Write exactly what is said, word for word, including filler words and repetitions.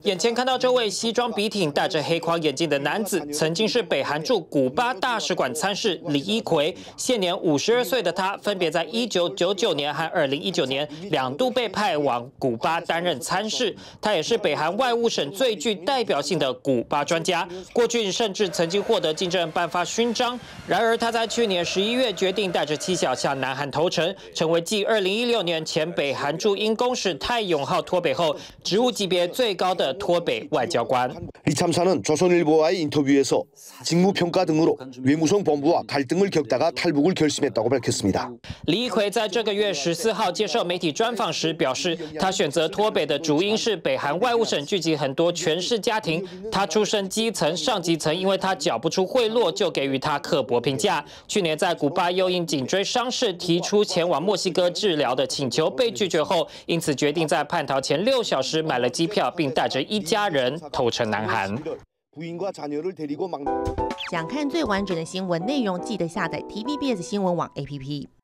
眼前看到这位西装笔挺、戴着黑框眼镜的男子，曾经是北韩驻古巴大使馆参事李一奎。现年五十二岁的他，分别在一九九九年和二零一九年两度被派往古巴担任参事。他也是北韩外务省最具代表性的古巴专家，过去甚至曾经获得金正恩颁发勋章。然而，他在去年十一月决定带着妻小向南韩投诚，成为继二零一六年前北韩驻英公使泰永浩脱北后，职务级别最高的脱北外交官。 이 참사는 조선일보와의 인터뷰에서 직무평가 등으로 외무성 본부와 갈등을 겪다가 탈북을 결심했다고 밝혔습니다. 李一奎在这个月十四号接受媒体专访时表示，他选择脱北的主因是北韩外务省聚集很多权势家庭，他出身基层、上级层，因为他缴不出贿赂，就给予他刻薄评价。去年在古巴又因颈椎伤势提出前往墨西哥治疗的请求被拒绝后，因此决定在叛逃前六小时买了机票，并带着一家人投诚南韩。 想看最完整的新闻内容，记得下载 T V B S 新闻网 A P P。